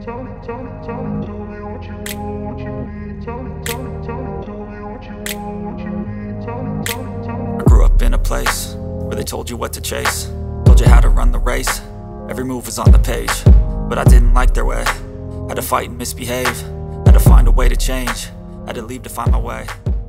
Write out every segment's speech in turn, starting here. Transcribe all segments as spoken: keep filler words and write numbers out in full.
grew up in a place where they told you what to chase, told you how to run the race. Every move was on the page, but I didn't like their way. Had to fight and misbehave, had to find a way to change, had to leave to find my way.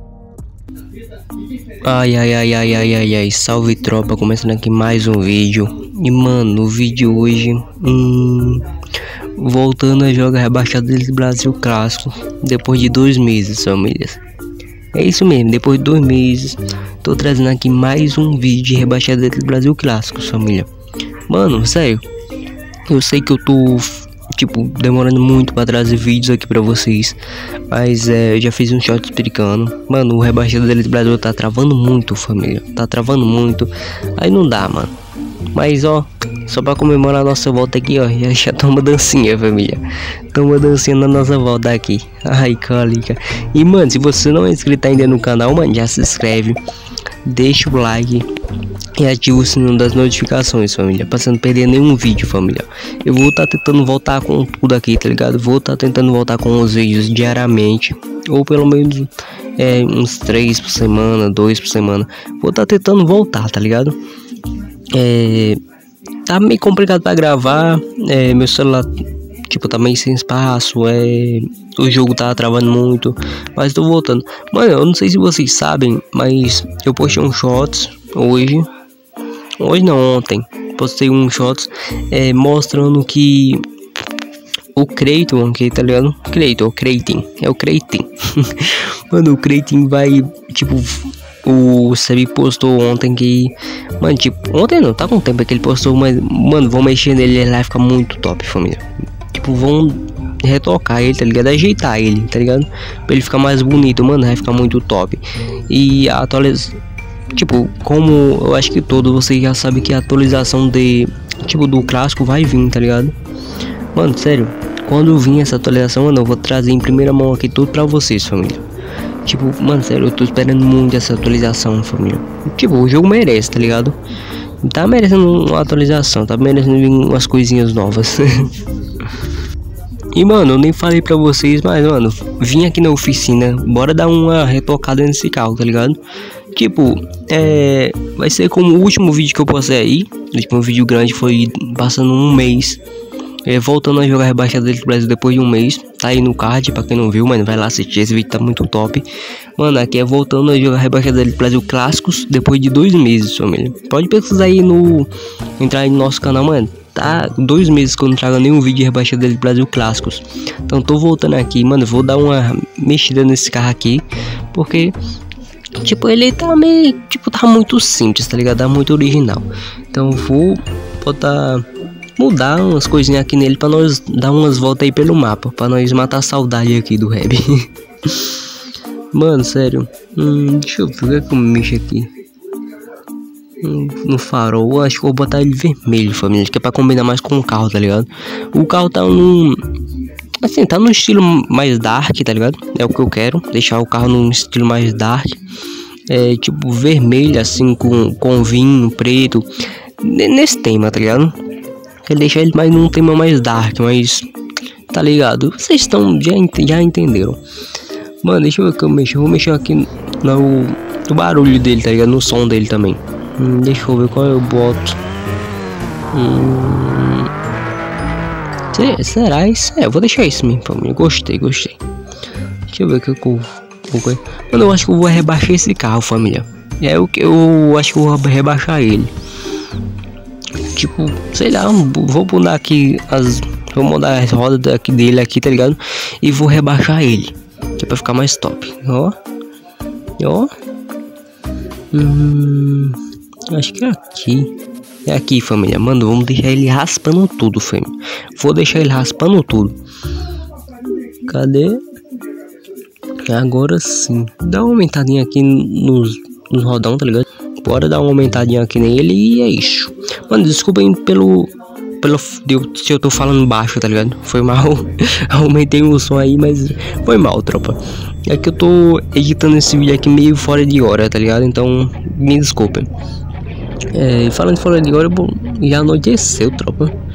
Ai, ai, ai, ai, ai, ai, ai, salve tropa, começando aqui mais um vídeo. E mano, no vídeo hoje, hum, voltando a jogar rebaixado do Brasil Clássico, depois de dois meses, famílias. É isso mesmo, depois de dois meses, tô trazendo aqui mais um vídeo de rebaixado do Brasil Clássico, família. Mano, sério, eu sei que eu tô, tipo, demorando muito pra trazer vídeos aqui pra vocês, mas é, eu já fiz um short explicando. Mano, o rebaixado do Brasil tá travando muito, família, tá travando muito, aí não dá, mano. Mas ó, só pra comemorar a nossa volta aqui, ó, já, já toma dancinha, família. Toma dancinha na nossa volta aqui. Ai, calica. E mano, se você não é inscrito ainda no canal, mano, já se inscreve, deixa o like e ativa o sininho das notificações, família, pra você não perder nenhum vídeo, família. Eu vou estar tá tentando voltar com tudo aqui, tá ligado? Vou estar tá tentando voltar com os vídeos diariamente, ou pelo menos é, uns três por semana, dois por semana. Vou estar tá tentando voltar, tá ligado? É, tá meio complicado pra gravar, é, meu celular, tipo, tá meio sem espaço, é, o jogo tá travando muito, mas tô voltando. Mano, eu não sei se vocês sabem, mas eu postei um shorts hoje, hoje não, ontem, postei um shorts é, mostrando que o Creighton, que tá ligado? Creighton, Creighton, é o Creighton. Mano, o Creighton vai, tipo, o Sebi postou ontem que, mano, tipo, ontem não, tá com tempo que ele postou, mas, mano, vão mexer nele, ele vai ficar muito top, família. Tipo, vão retocar ele, tá ligado? Ajeitar ele, tá ligado? Pra ele ficar mais bonito, mano, vai ficar muito top. E a atualização, tipo, como eu acho que todos vocês já sabem que a atualização de, tipo, do clássico vai vir, tá ligado? Mano, sério, quando vir essa atualização, mano, eu vou trazer em primeira mão aqui tudo pra vocês, família. Tipo, mano, sério, eu tô esperando muito essa atualização, família. Tipo, o jogo merece, tá ligado? Tá merecendo uma atualização, tá merecendo vir umas coisinhas novas. E, mano, eu nem falei pra vocês, mas, mano, vim aqui na oficina, bora dar uma retocada nesse carro, tá ligado? Tipo, é... vai ser como o último vídeo que eu postei aí. O último vídeo grande foi passando um mês. É, voltando a jogar rebaixado do Brasil depois de um mês. Tá aí no card, pra quem não viu, mano, vai lá assistir, esse vídeo tá muito top. Mano, aqui é voltando a jogar rebaixado do Brasil Clássicos depois de dois meses, família. Pode pesquisar aí no... entrar aí no nosso canal, mano. Tá dois meses que eu não trago nenhum vídeo de rebaixado do Brasil Clássicos. Então tô voltando aqui, mano, vou dar uma mexida nesse carro aqui, porque... tipo, ele tá meio... tipo, tá muito simples, tá ligado? Tá muito original. Então vou botar... mudar umas coisinhas aqui nele pra nós dar umas voltas aí pelo mapa, pra nós matar a saudade aqui do Reb. Mano, sério, hum, deixa eu ver o que é que eu mexo aqui. hum, No farol, acho que vou botar ele vermelho, família, que é pra combinar mais com o carro, tá ligado? O carro tá num... assim, tá num estilo mais dark, tá ligado? É o que eu quero, deixar o carro num estilo mais dark. É, tipo, vermelho, assim, com, com vinho preto, nesse tema, tá ligado? Quer deixar ele mais num tema mais dark, mas tá ligado? Vocês estão já, já entenderam. Mano, deixa eu ver o que eu mexo. Eu vou mexer aqui no, no barulho dele, tá ligado? No som dele também. Hum, deixa eu ver qual eu boto. Hum, será isso? É, eu vou deixar isso mesmo, família. Gostei, gostei. Deixa eu ver o que eu vou. Mano, eu acho que eu vou rebaixar esse carro, família. É o que eu acho que eu vou rebaixar ele. Tipo, sei lá, vou mudar aqui as... vou mudar as rodas daqui dele aqui, tá ligado? E vou rebaixar ele, que é pra ficar mais top. Ó, ó. Hum, acho que é aqui. É aqui, família. Mano, vamos deixar ele raspando tudo, família. Vou deixar ele raspando tudo. Cadê? Agora sim. Dá uma aumentadinha aqui nos, nos rodão, tá ligado? Bora dar uma aumentadinha aqui nele e é isso. Mano, desculpem pelo... pelo se eu tô falando baixo, tá ligado? Foi mal. Aumentei o som aí, mas foi mal, tropa. É que eu tô editando esse vídeo aqui meio fora de hora, tá ligado? Então, me desculpem. É, falando fora de hora, bom, já anoiteceu, tropa.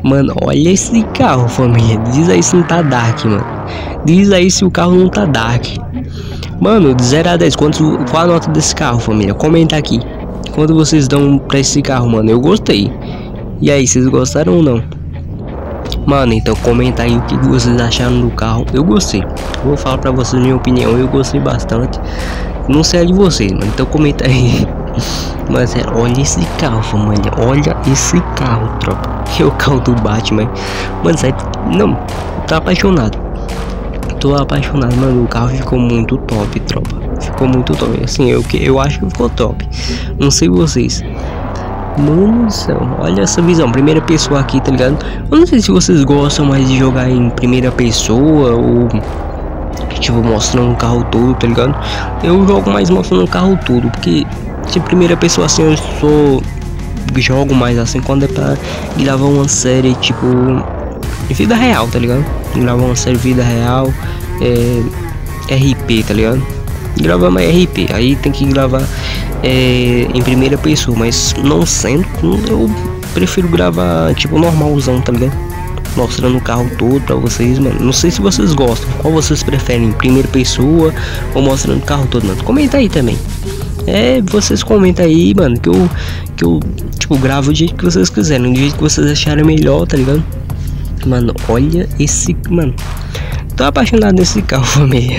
Mano, olha esse carro, família. Diz aí se não tá dark, mano. Diz aí se o carro não tá dark. Mano, de zero a dez, quanto, qual a nota desse carro, família? Comenta aqui. Quanto vocês dão pra esse carro, mano? Eu gostei. E aí, vocês gostaram ou não? Mano, então comenta aí o que vocês acharam do carro. Eu gostei. Vou falar pra vocês minha opinião. Eu gostei bastante. Não sei a de vocês, mano. Então comenta aí. Mas é, olha esse carro, família. Olha esse carro, tropa. É o carro do Batman. Mano, sério. Não, tô apaixonado. Tô apaixonado, mano. O carro ficou muito top, tropa. Ficou muito top. Assim, eu, eu acho que ficou top. Não sei vocês. Mano do céu, olha essa visão, primeira pessoa aqui, tá ligado? Eu não sei se vocês gostam mais de jogar em primeira pessoa ou tipo mostrando o carro todo, tá ligado? Eu jogo mais mostrando o carro todo, porque de primeira pessoa assim eu sou jogo mais assim quando é pra gravar uma série tipo de vida real, tá ligado? Gravar uma série de vida real, é, R P, tá ligado? Gravar mais R P, aí tem que gravar é, em primeira pessoa, mas não sendo, eu prefiro gravar tipo normalzão, tá ligado? Mostrando o carro todo pra vocês, mano. Não sei se vocês gostam, qual vocês preferem, primeira pessoa ou mostrando o carro todo, mano? Comenta aí também. É, vocês comentam aí, mano, que eu, que eu tipo gravo do jeito que vocês quiserem, do jeito que vocês acharem melhor, tá ligado? Mano, olha esse, mano. Tô apaixonado nesse carro, família.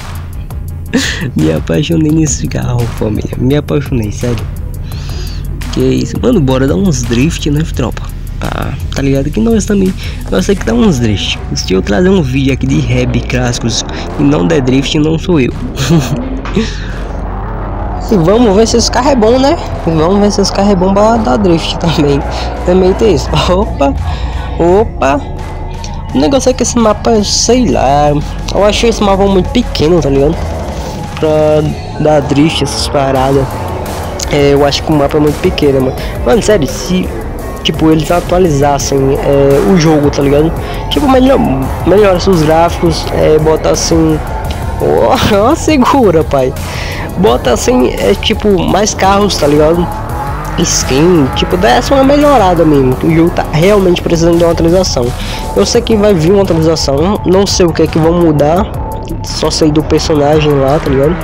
Me apaixonei nesse carro, família. Me apaixonei, sério. Que isso, mano, bora dar uns drift, né, tropa? Ah, tá ligado que nós também, nós temos que dar uns drift. Se eu trazer um vídeo aqui de rap clássicos e não der drift, não sou eu. E vamos ver se esse carro é bom, né? Vamos ver se esse carro é bom pra dar drift também. Também tem isso. Opa, opa. O negócio é que esse mapa, sei lá, eu achei esse mapa muito pequeno, tá ligado? Pra dar drift, essas paradas. É, eu acho que o mapa é muito pequeno, mano. Mano, sério, se tipo eles atualizassem é, o jogo, tá ligado? Tipo, melhor, melhora os gráficos, é, bota assim. Ó, oh, segura, pai. Bota assim, é tipo, mais carros, tá ligado? Skin, tipo, dessa uma melhorada mesmo. O jogo tá realmente precisando de uma atualização. Eu sei que vai vir uma atualização, não sei o que é que vão mudar. Só sei do personagem lá, tá ligado?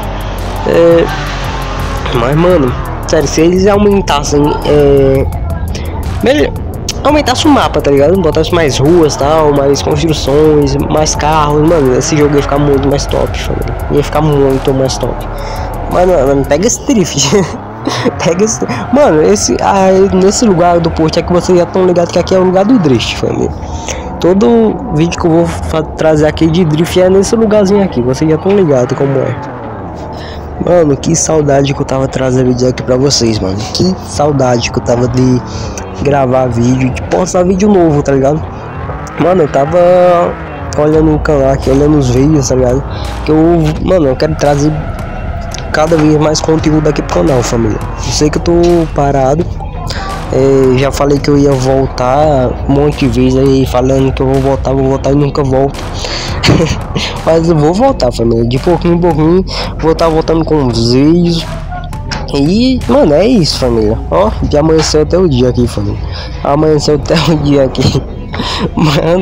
É... Mas, mano, sério, se eles aumentassem, é... melhor... aumentasse o mapa, tá ligado? Botasse mais ruas, tal, mais construções, mais carros, mano, esse jogo ia ficar muito mais top, família. Ia ficar muito mais top. Mano, mano, pega esse drift. Pega esse... Mano, esse... Ah, nesse lugar do post é que vocês já estão ligados que aqui é o lugar do drift, família. Todo vídeo que eu vou trazer aqui de drift é nesse lugarzinho aqui. Vocês já estão ligados como é. Mano, que saudade que eu tava trazendo vídeo aqui pra vocês, mano. Que saudade que eu tava de gravar vídeo, de postar vídeo novo, tá ligado? Mano, eu tava olhando o canal aqui, olhando os vídeos, tá ligado? Que eu, mano, eu quero trazer cada vez mais conteúdo aqui pro canal, família. Eu sei que eu tô parado. É, já falei que eu ia voltar um monte de vezes aí, falando que eu vou voltar, vou voltar e nunca volto. Mas eu vou voltar, família, de pouquinho em pouquinho, vou estar voltando com os vídeos. E, mano, é isso, família. Ó, já amanheceu até o dia aqui, família. Amanheceu até o dia aqui. Mano,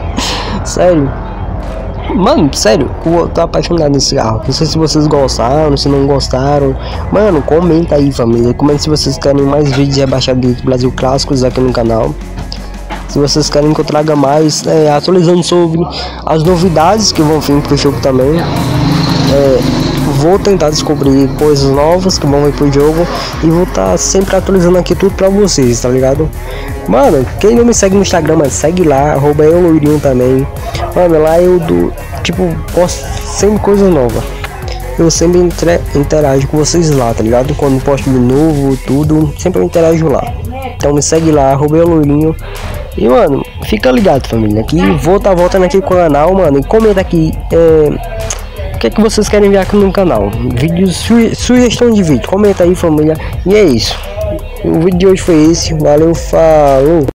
sério. Mano, sério, eu tô apaixonado nesse carro. Não sei se vocês gostaram, se não gostaram. Mano, comenta aí, família. Comenta se vocês querem mais vídeos rebaixados do Brasil Clássicos aqui no canal. Se vocês querem que eu traga mais, é, atualizando sobre as novidades que vão vir pro jogo também. É, vou tentar descobrir coisas novas que vão vir pro jogo. E vou estar tá sempre atualizando aqui tudo pra vocês, tá ligado? Mano, quem não me segue no Instagram, mano, segue lá, arroba eu loirinho também. Mano, lá eu do, tipo, posto sempre coisa nova. Eu sempre entre, interajo com vocês lá, tá ligado? Quando posto de novo, tudo, sempre eu interajo lá. Então me segue lá, arroba eu loirinho. E, mano, fica ligado, família, que vou tá voltando aqui com o canal, mano. E comenta aqui, é, o que é que vocês querem ver aqui no canal. Vídeos, su sugestão de vídeo, comenta aí, família. E é isso. O vídeo de hoje foi esse. Valeu, falou.